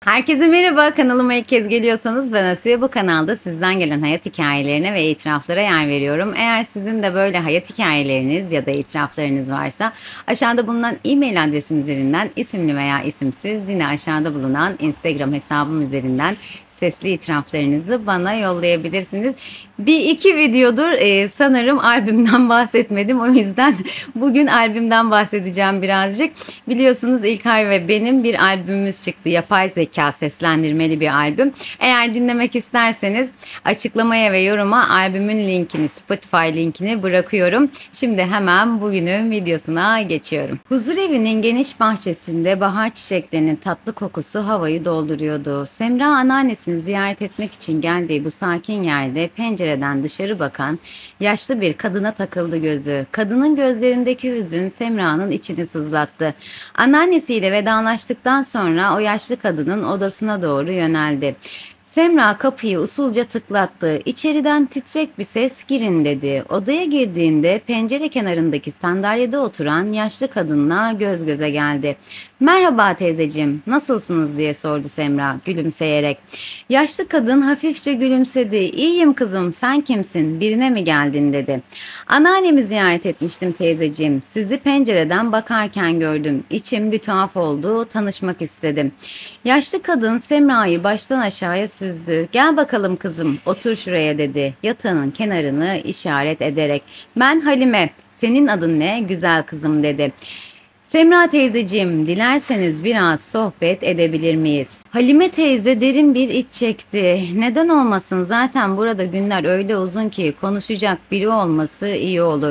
Herkese merhaba, kanalıma ilk kez geliyorsanız ben Asiye. Bu kanalda sizden gelen hayat hikayelerine ve itiraflara yer veriyorum. Eğer sizin de böyle hayat hikayeleriniz ya da itiraflarınız varsa aşağıda bulunan e-mail adresim üzerinden isimli veya isimsiz yine aşağıda bulunan Instagram hesabım üzerinden sesli itiraflarınızı bana yollayabilirsiniz. Bir iki videodur sanırım albümden bahsetmedim. O yüzden bugün albümden bahsedeceğim birazcık. Biliyorsunuz İlkay ve benim bir albümümüz çıktı. Yapay zeka seslendirmeli bir albüm. Eğer dinlemek isterseniz açıklamaya ve yoruma albümün linkini, Spotify linkini bırakıyorum. Şimdi hemen bugünün videosuna geçiyorum. Huzurevinin geniş bahçesinde bahar çiçeklerinin tatlı kokusu havayı dolduruyordu. Semra anneannesini ziyaret etmek için geldiği bu sakin yerde pencereden dışarı bakan yaşlı bir kadına takıldı gözü. Kadının gözlerindeki hüzün Semra'nın içini sızlattı. Anneannesiyle vedalaştıktan sonra o yaşlı kadının odasına doğru yöneldi. Semra kapıyı usulca tıklattı. İçeriden titrek bir ses girin dedi. Odaya girdiğinde pencere kenarındaki sandalyede oturan yaşlı kadınla göz göze geldi. Merhaba teyzeciğim, nasılsınız diye sordu Semra gülümseyerek. Yaşlı kadın hafifçe gülümsedi. İyiyim kızım, sen kimsin? Birine mi geldin dedi. Anneannemi ziyaret etmiştim teyzeciğim. Sizi pencereden bakarken gördüm. İçim bir tuhaf oldu, tanışmak istedim. Yaşlı kadın Semra'yı baştan aşağıya süzdü. Gel bakalım kızım, otur şuraya dedi. Yatağının kenarını işaret ederek. Ben Halime, senin adın ne güzel kızım dedi. Semra teyzeciğim, dilerseniz biraz sohbet edebilir miyiz? Halime teyze derin bir iç çekti. Neden olmasın, zaten burada günler öyle uzun ki konuşacak biri olması iyi olur.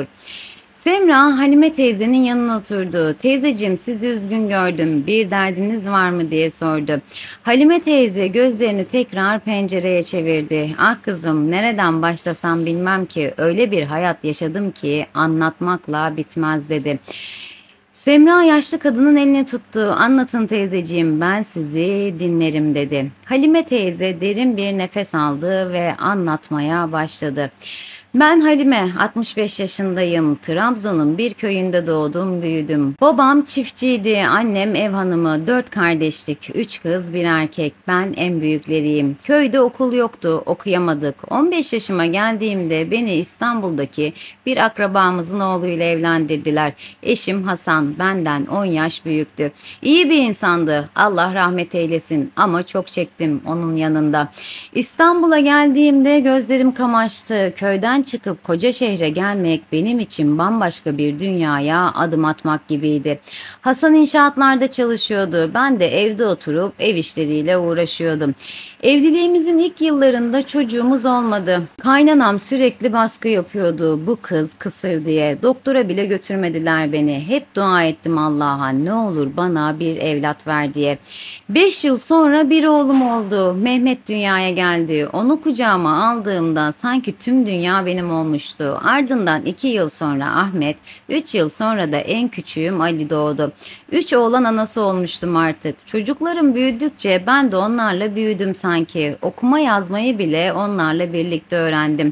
Semra Halime teyzenin yanına oturdu. Teyzeciğim sizi üzgün gördüm. Bir derdiniz var mı diye sordu. Halime teyze gözlerini tekrar pencereye çevirdi. Ah kızım, nereden başlasam bilmem ki, öyle bir hayat yaşadım ki anlatmakla bitmez dedi. Semra yaşlı kadının elini tuttu. Anlatın teyzeciğim, ben sizi dinlerim dedi. Halime teyze derin bir nefes aldı ve anlatmaya başladı. Ben Halime, 65 yaşındayım. Trabzon'un bir köyünde doğdum, büyüdüm. Babam çiftçiydi, annem ev hanımı. 4 kardeşlik, 3 kız, bir erkek. Ben en büyükleriyim. Köyde okul yoktu, okuyamadık. 15 yaşıma geldiğimde beni İstanbul'daki bir akrabamızın oğluyla evlendirdiler. Eşim Hasan, benden 10 yaş büyüktü. İyi bir insandı, Allah rahmet eylesin, ama çok çektim onun yanında. İstanbul'a geldiğimde gözlerim kamaştı. Köyden çıkıp koca şehre gelmek benim için bambaşka bir dünyaya adım atmak gibiydi. Hasan inşaatlarda çalışıyordu. Ben de evde oturup ev işleriyle uğraşıyordum. Evliliğimizin ilk yıllarında çocuğumuz olmadı. Kaynanam sürekli baskı yapıyordu. Bu kız kısır diye. Doktora bile götürmediler beni. Hep dua ettim Allah'a, ne olur bana bir evlat ver diye. 5 yıl sonra bir oğlum oldu. Mehmet dünyaya geldi. Onu kucağıma aldığımda sanki tüm dünya benim olmuştu. Ardından 2 yıl sonra Ahmet, 3 yıl sonra da en küçüğüm Ali doğdu. 3 oğlan anası olmuştum artık. Çocuklarım büyüdükçe ben de onlarla büyüdüm sanki. Okuma yazmayı bile onlarla birlikte öğrendim.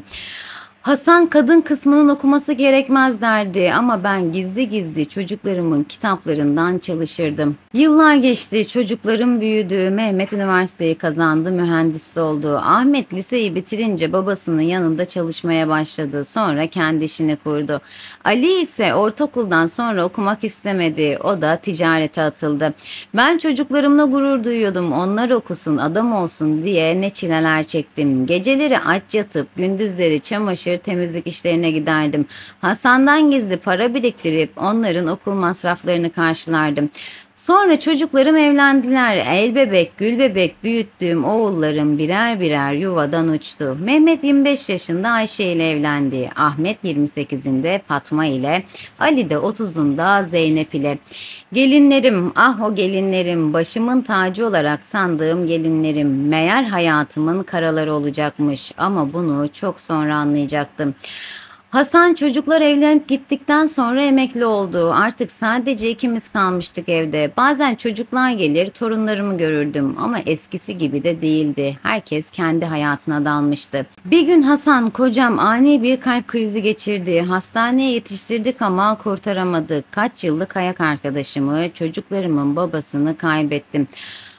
Hasan kadın kısmının okuması gerekmez derdi ama ben gizli gizli çocuklarımın kitaplarından çalışırdım. Yıllar geçti, çocuklarım büyüdü, Mehmet üniversiteyi kazandı, mühendis oldu. Ahmet liseyi bitirince babasının yanında çalışmaya başladı, sonra kendi işini kurdu. Ali ise ortaokuldan sonra okumak istemedi, o da ticarete atıldı. Ben çocuklarımla gurur duyuyordum, onlar okusun, adam olsun diye ne çileler çektim. Geceleri aç yatıp gündüzleri çamaşır temizlik işlerine giderdim. Hasan'dan gizli para biriktirip onların okul masraflarını karşılardım. Sonra çocuklarım evlendiler. El bebek, gül bebek büyüttüğüm oğullarım birer birer yuvadan uçtu. Mehmet 25 yaşında Ayşe ile evlendi. Ahmet 28'inde Fatma ile, Ali de 30'unda Zeynep ile. Gelinlerim, ah o gelinlerim, başımın tacı olarak sandığım gelinlerim, meğer hayatımın karaları olacakmış ama bunu çok sonra anlayacaktım. Hasan çocuklar evlenip gittikten sonra emekli oldu. Artık sadece ikimiz kalmıştık evde. Bazen çocuklar gelir, torunlarımı görürdüm ama eskisi gibi de değildi. Herkes kendi hayatına dalmıştı. Bir gün Hasan, kocam, ani bir kalp krizi geçirdi. Hastaneye yetiştirdik ama kurtaramadık. Kaç yıllık ayak arkadaşımı, çocuklarımın babasını kaybettim.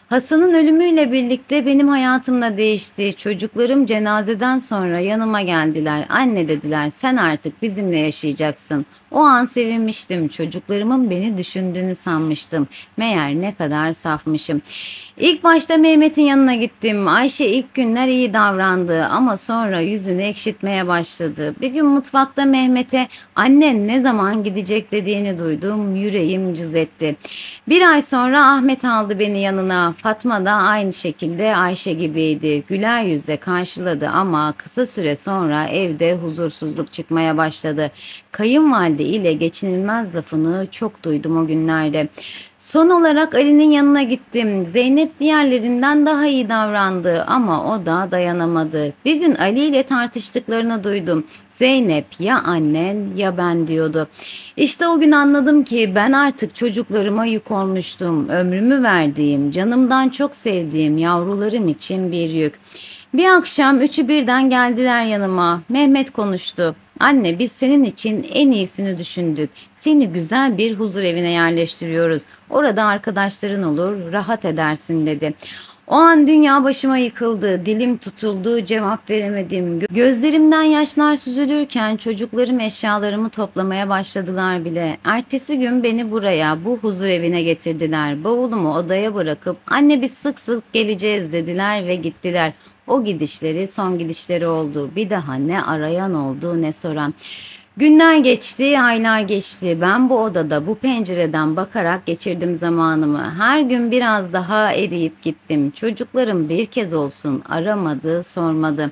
Hasan'ın ölümüyle birlikte benim hayatım da değişti. Çocuklarım cenazeden sonra yanıma geldiler. Anne dediler, sen artık bizimle yaşayacaksın. O an sevinmiştim. Çocuklarımın beni düşündüğünü sanmıştım. Meğer ne kadar safmışım. İlk başta Mehmet'in yanına gittim. Ayşe ilk günler iyi davrandı ama sonra yüzünü ekşitmeye başladı. Bir gün mutfakta Mehmet'e annen ne zaman gidecek dediğini duydum. Yüreğim cız etti. Bir ay sonra Ahmet aldı beni yanına. Fatma da aynı şekilde Ayşe gibiydi. Güler yüzle karşıladı ama kısa süre sonra evde huzursuzluk çıkmaya başladı. Kayınvalide ile geçinilmez lafını çok duydum o günlerde. Son olarak Ali'nin yanına gittim. Zeynep diğerlerinden daha iyi davrandı ama o da dayanamadı. Bir gün Ali ile tartıştıklarını duydum. Zeynep ya annen ya ben diyordu. İşte o gün anladım ki ben artık çocuklarıma yük olmuştum. Ömrümü verdiğim, canımdan çok sevdiğim yavrularım için bir yük. Bir akşam üçü birden geldiler yanıma. Mehmet konuştu. Anne biz senin için en iyisini düşündük. Seni güzel bir huzur evine yerleştiriyoruz. Orada arkadaşların olur, rahat edersin dedi. O an dünya başıma yıkıldı. Dilim tutuldu, cevap veremedim. Gözlerimden yaşlar süzülürken çocuklarım eşyalarımı toplamaya başladılar bile. Ertesi gün beni buraya, bu huzur evine getirdiler. Bavulumu odaya bırakıp anne biz sık sık geleceğiz dediler ve gittiler. O gidişleri son gidişleri oldu. Bir daha ne arayan oldu ne soran. Günler geçti, aylar geçti. Ben bu odada, bu pencereden bakarak geçirdim zamanımı. Her gün biraz daha eriyip gittim. Çocuklarım bir kez olsun aramadı, sormadı.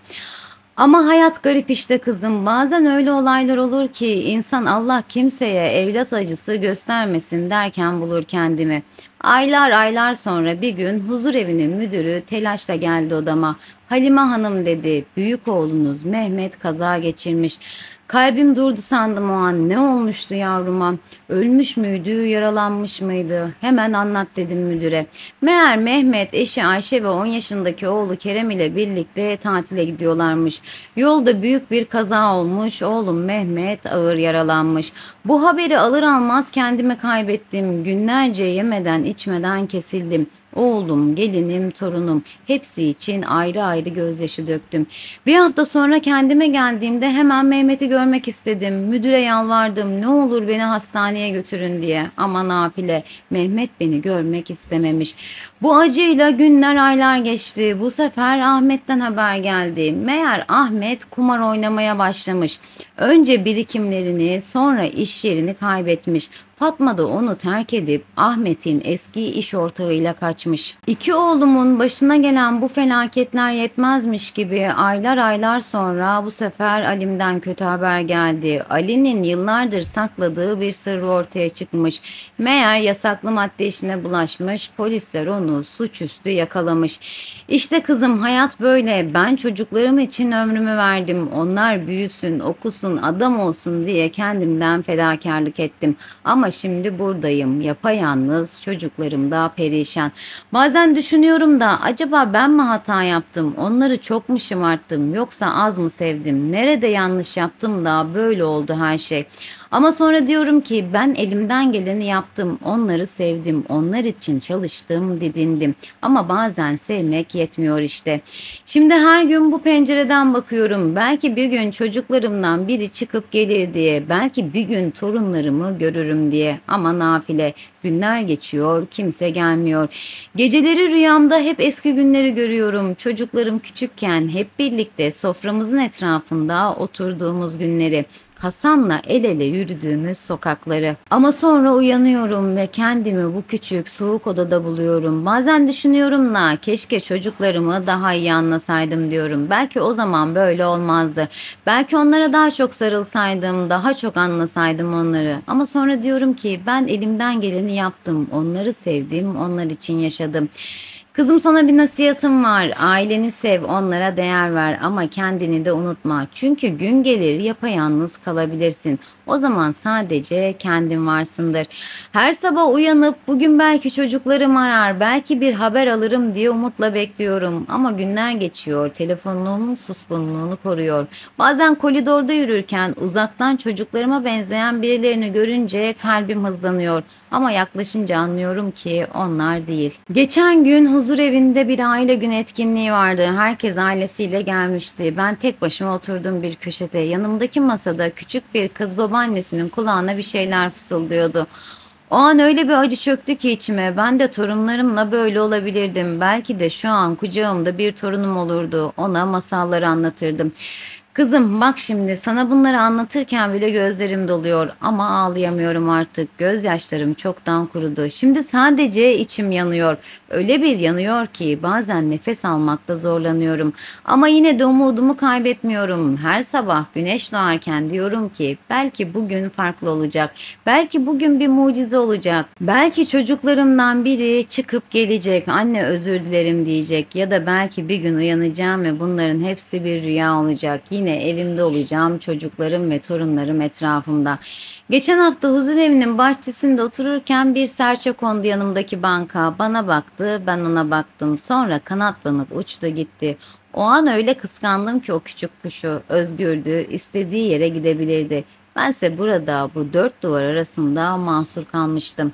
Ama hayat garip işte kızım. Bazen öyle olaylar olur ki insan Allah kimseye evlat acısı göstermesin derken bulur kendimi. Aylar aylar sonra bir gün huzur evinin müdürü telaşla geldi odama. Halime Hanım dedi, büyük oğlunuz Mehmet kaza geçirmiş. Kalbim durdu sandım o an. Ne olmuştu yavruma? Ölmüş müydü, yaralanmış mıydı? Hemen anlat dedim müdüre. Meğer Mehmet, eşi Ayşe ve 10 yaşındaki oğlu Kerem ile birlikte tatile gidiyorlarmış. Yolda büyük bir kaza olmuş. Oğlum Mehmet ağır yaralanmış. Bu haberi alır almaz kendimi kaybettim. Günlerce yemeden içmeden kesildim. Oğlum, gelinim, torunum hepsi için ayrı ayrı gözyaşı döktüm. Bir hafta sonra kendime geldiğimde hemen Mehmet'i görmek istedim. Müdüre yalvardım ne olur beni hastaneye götürün diye. Ama nafile Mehmet beni görmek istememiş. Bu acıyla günler aylar geçti. Bu sefer Ahmet'ten haber geldi. Meğer Ahmet kumar oynamaya başlamış. Önce birikimlerini sonra iş yerini kaybetmiş. Fatma da onu terk edip Ahmet'in eski iş ortağıyla kaçmış. İki oğlumun başına gelen bu felaketler yetmezmiş gibi aylar aylar sonra bu sefer Alim'den kötü haber geldi. Ali'nin yıllardır sakladığı bir sırrı ortaya çıkmış. Meğer yasaklı madde işine bulaşmış, polisler onu suçüstü yakalamış. İşte kızım hayat böyle. Ben çocuklarım için ömrümü verdim. Onlar büyüsün, okusun, adam olsun diye kendimden fedakarlık ettim. Ama şimdi buradayım. Yapayalnız, çocuklarım da perişan. Bazen düşünüyorum da acaba ben mi hata yaptım? Onları çok mu şımarttım? Yoksa az mı sevdim? Nerede yanlış yaptım da böyle oldu her şey? Ama sonra diyorum ki ben elimden geleni yaptım. Onları sevdim. Onlar için çalıştım, didindim. Ama bazen sevmek yetmiyor işte. Şimdi her gün bu pencereden bakıyorum. Belki bir gün çocuklarımdan biri çıkıp gelir diye. Belki bir gün torunlarımı görürüm diye. Ama nafile. Günler geçiyor, kimse gelmiyor. Geceleri rüyamda hep eski günleri görüyorum. Çocuklarım küçükken hep birlikte soframızın etrafında oturduğumuz günleri. Hasan'la el ele yürüdüğümüz sokakları. Ama sonra uyanıyorum ve kendimi bu küçük soğuk odada buluyorum. Bazen düşünüyorum da keşke çocuklarımı daha iyi anlasaydım diyorum. Belki o zaman böyle olmazdı. Belki onlara daha çok sarılsaydım, daha çok anlasaydım onları. Ama sonra diyorum ki ben elimden geleni yaptım. Onları sevdim, onlar için yaşadım. Kızım sana bir nasihatim var. Aileni sev, onlara değer ver ama kendini de unutma. Çünkü gün gelir yapayalnız kalabilirsin. O zaman sadece kendin varsındır. Her sabah uyanıp bugün belki çocuklarım arar, belki bir haber alırım diye umutla bekliyorum. Ama günler geçiyor, telefonumun suskunluğunu koruyor. Bazen koridorda yürürken uzaktan çocuklarıma benzeyen birilerini görünce kalbim hızlanıyor. Ama yaklaşınca anlıyorum ki onlar değil. Geçen gün huzur evinde bir aile gün etkinliği vardı. Herkes ailesiyle gelmişti. Ben tek başıma oturdum bir köşede. Yanımdaki masada küçük bir kız babaannesinin kulağına bir şeyler fısıldıyordu. O an öyle bir acı çöktü ki içime. Ben de torunlarımla böyle olabilirdim. Belki de şu an kucağımda bir torunum olurdu. Ona masalları anlatırdım. Kızım bak şimdi sana bunları anlatırken bile gözlerim doluyor ama ağlayamıyorum artık. Gözyaşlarım çoktan kurudu. Şimdi sadece içim yanıyor. Öyle bir yanıyor ki bazen nefes almakta zorlanıyorum. Ama yine de umudumu kaybetmiyorum. Her sabah güneş doğarken diyorum ki belki bugün farklı olacak. Belki bugün bir mucize olacak. Belki çocuklarımdan biri çıkıp gelecek. Anne özür dilerim diyecek. Ya da belki bir gün uyanacağım ve bunların hepsi bir rüya olacak. Yine evimde olacağım. Çocuklarım ve torunlarım etrafımda. Geçen hafta huzurevinin bahçesinde otururken bir serçe kondu yanımdaki banka. Bana baktı, ben ona baktım. Sonra kanatlanıp uçtu gitti. O an öyle kıskandım ki o küçük kuşu özgürdü, istediği yere gidebilirdi. Bense burada bu dört duvar arasında mahsur kalmıştım.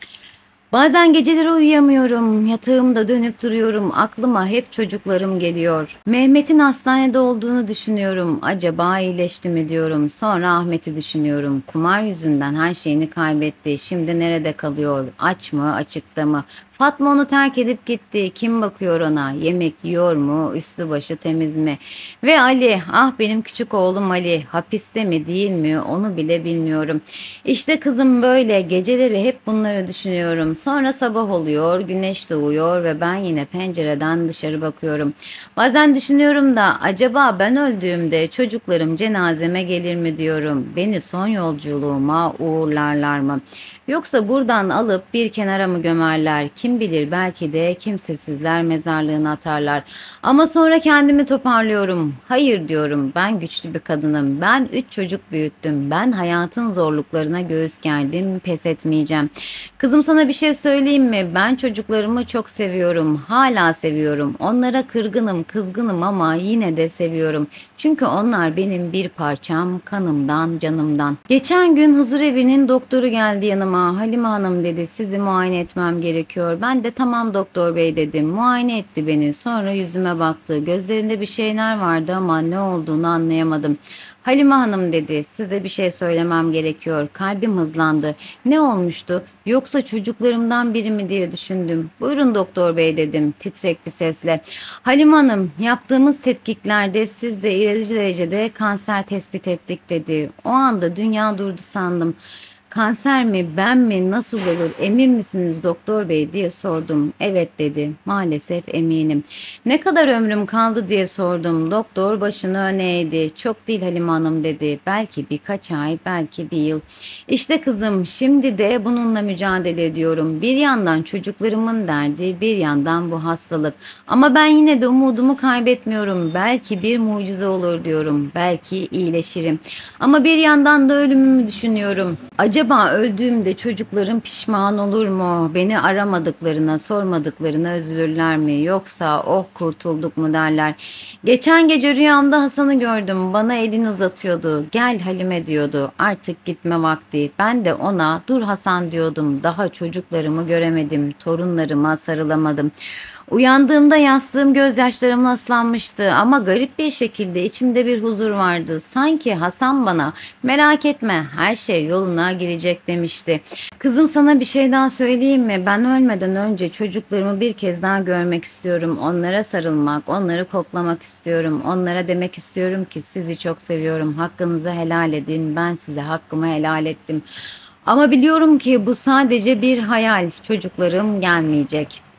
Bazen geceleri uyuyamıyorum, yatağımda dönüp duruyorum, aklıma hep çocuklarım geliyor. Mehmet'in hastanede olduğunu düşünüyorum, acaba iyileşti mi diyorum. Sonra Ahmet'i düşünüyorum, kumar yüzünden her şeyini kaybetti, şimdi nerede kalıyor, aç mı, açıkta mı? Fatma onu terk edip gitti, kim bakıyor ona, yemek yiyor mu, üstü başı temiz mi? Ve Ali, ah benim küçük oğlum Ali, hapiste mi değil mi onu bile bilmiyorum. İşte kızım böyle geceleri hep bunları düşünüyorum. Sonra sabah oluyor, güneş doğuyor ve ben yine pencereden dışarı bakıyorum. Bazen düşünüyorum da acaba ben öldüğümde çocuklarım cenazeme gelir mi diyorum. Beni son yolculuğuma uğurlarlar mı? Yoksa buradan alıp bir kenara mı gömerler? Kim bilir belki de kimsesizler mezarlığına atarlar. Ama sonra kendimi toparlıyorum. Hayır diyorum ben güçlü bir kadınım. Ben 3 çocuk büyüttüm. Ben hayatın zorluklarına göğüs gerdim. Pes etmeyeceğim. Kızım sana bir şey söyleyeyim mi? Ben çocuklarımı çok seviyorum. Hala seviyorum. Onlara kırgınım, kızgınım ama yine de seviyorum. Çünkü onlar benim bir parçam, kanımdan, canımdan. Geçen gün huzurevinin doktoru geldi yanıma. Halime Hanım dedi sizi muayene etmem gerekiyor. Ben de tamam doktor bey dedim. Muayene etti beni. Sonra yüzüme baktı. Gözlerinde bir şeyler vardı ama ne olduğunu anlayamadım. Halime Hanım dedi size bir şey söylemem gerekiyor. Kalbim hızlandı. Ne olmuştu? Yoksa çocuklarımdan biri mi diye düşündüm. Buyurun doktor bey dedim titrek bir sesle. Halime Hanım yaptığımız tetkiklerde siz de ileri derecede kanser tespit ettik dedi. O anda dünya durdu sandım. Kanser mi ben mi nasıl olur emin misiniz doktor bey diye sordum. Evet dedi maalesef eminim. Ne kadar ömrüm kaldı diye sordum. Doktor başını öne eğdi. Çok değil Halime Hanım dedi. Belki birkaç ay belki bir yıl. İşte kızım şimdi de bununla mücadele ediyorum. Bir yandan çocuklarımın derdi bir yandan bu hastalık. Ama ben yine de umudumu kaybetmiyorum. Belki bir mucize olur diyorum. Belki iyileşirim. Ama bir yandan da ölümümü düşünüyorum. Acaba öldüğümde çocuklarım pişman olur mu? Beni aramadıklarına, sormadıklarına üzülürler mi? Yoksa oh kurtulduk mu derler. Geçen gece rüyamda Hasan'ı gördüm. Bana elini uzatıyordu. Gel Halime diyordu. Artık gitme vakti. Ben de ona dur Hasan diyordum. Daha çocuklarımı göremedim. Torunlarıma sarılamadım. Uyandığımda yastığım gözyaşlarımla ıslanmıştı ama garip bir şekilde içimde bir huzur vardı. Sanki Hasan bana merak etme her şey yoluna girecek demişti. Kızım sana bir şey daha söyleyeyim mi? Ben ölmeden önce çocuklarımı bir kez daha görmek istiyorum. Onlara sarılmak, onları koklamak istiyorum. Onlara demek istiyorum ki sizi çok seviyorum. Hakkınızı helal edin. Ben size hakkımı helal ettim. Ama biliyorum ki bu sadece bir hayal. Çocuklarım gelmeyecek.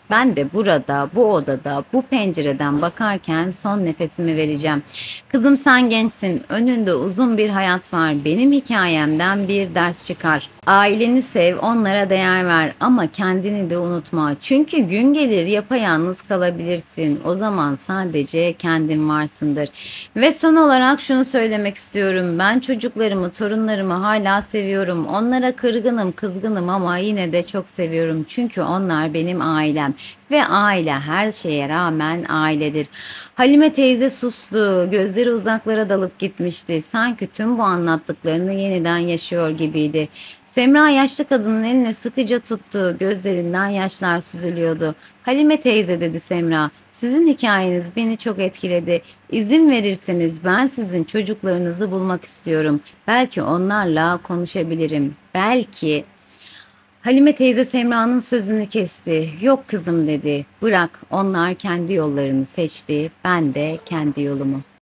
Ben de burada, bu odada, bu pencereden bakarken son nefesimi vereceğim. Kızım sen gençsin, önünde uzun bir hayat var. Benim hikayemden bir ders çıkar. Aileni sev, onlara değer ver ama kendini de unutma. Çünkü gün gelir yapayalnız kalabilirsin. O zaman sadece kendin varsındır. Ve son olarak şunu söylemek istiyorum. Ben çocuklarımı, torunlarımı hala seviyorum. Onlara kırgınım, kızgınım ama yine de çok seviyorum. Çünkü onlar benim ailem. Ve aile her şeye rağmen ailedir. Halime teyze sustu, gözleri uzaklara dalıp gitmişti. Sanki tüm bu anlattıklarını yeniden yaşıyor gibiydi. Semra yaşlı kadının eline sıkıca tuttu, gözlerinden yaşlar süzülüyordu. Halime teyze dedi Semra, sizin hikayeniz beni çok etkiledi. İzin verirseniz ben sizin çocuklarınızı bulmak istiyorum. Belki onlarla konuşabilirim. Belki. Halime teyze Semra'nın sözünü kesti. Yok kızım dedi. Bırak onlar kendi yollarını seçti. Ben de kendi yolumu.